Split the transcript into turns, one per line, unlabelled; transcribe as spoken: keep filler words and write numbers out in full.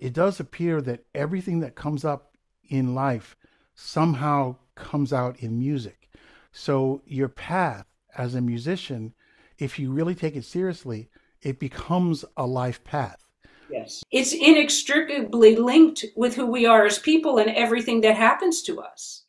it does appear that everything that comes up in life somehow comes out in music. So your path as a musician, if you really take it seriously, it becomes a life path.
Yes. It's inextricably linked with who we are as people and everything that happens to us.